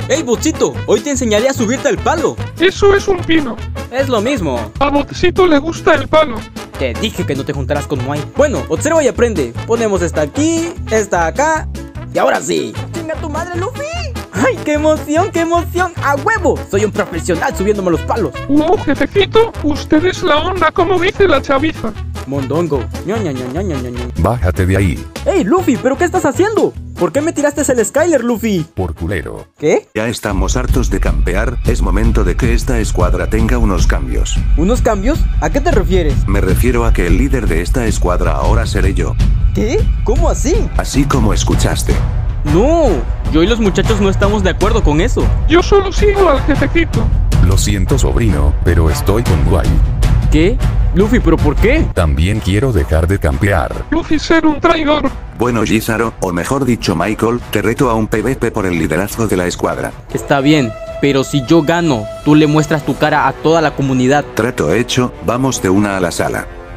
¡Ey, Botcito! Hoy te enseñaré a subirte al palo. Eso es un pino. Es lo mismo. A Botcito le gusta el palo. Te dije que no te juntarás con Moai. Bueno, observa y aprende. Ponemos esta aquí, esta acá. Y ahora sí. ¡Chinga tu madre, Luffy! ¡Ay, qué emoción, qué emoción! ¡A huevo! Soy un profesional subiéndome los palos. Jefecito, usted es la onda, como dice la chaviza. Mondongo. Ña, Ña, Ña, Ña, Ña, Ña, Ña. Bájate de ahí, ¡Ey, Luffy! ¿Pero qué estás haciendo? ¿Por qué me tiraste el Skyler, Luffy? por culero. ¿Qué? Ya estamos hartos de campear, es momento de que esta escuadra tenga unos cambios. ¿Unos cambios? ¿A qué te refieres? Me refiero a que el líder de esta escuadra ahora seré yo, ¿Qué? ¿Cómo así? así como escuchaste. No, yo y los muchachos no estamos de acuerdo con eso. Yo solo sigo al jefecito. Lo siento, sobrino, pero estoy con Guay. ¿Qué? Luffy, ¿pero por qué? También quiero dejar de campear. Luffy ser un traidor. Bueno, Gisaro, o mejor dicho Michael, te reto a un PvP por el liderazgo de la escuadra. Está bien, pero si yo gano, tú le muestras tu cara a toda la comunidad. Trato hecho, vamos de una a la sala.